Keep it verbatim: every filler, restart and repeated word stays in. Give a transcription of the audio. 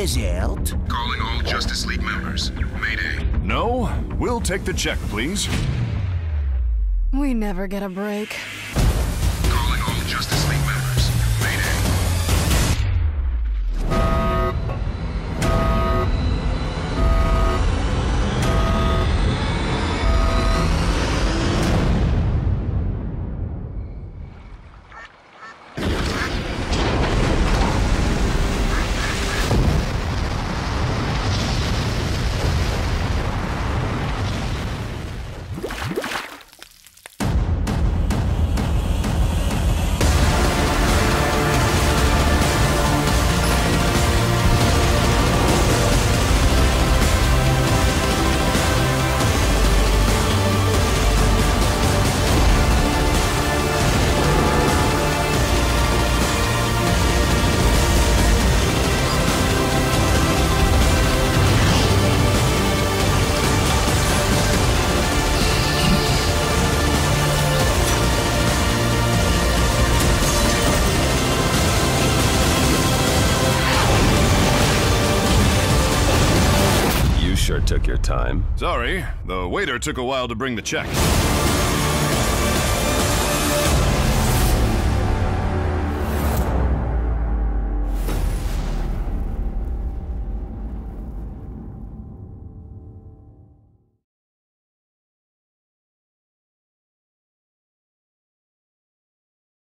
result? Calling all Justice League members. Mayday. No, we'll take the check, please. We never get a break. Calling all Justice League members. Mayday. Sure took your time. Sorry, the waiter took a while to bring the check.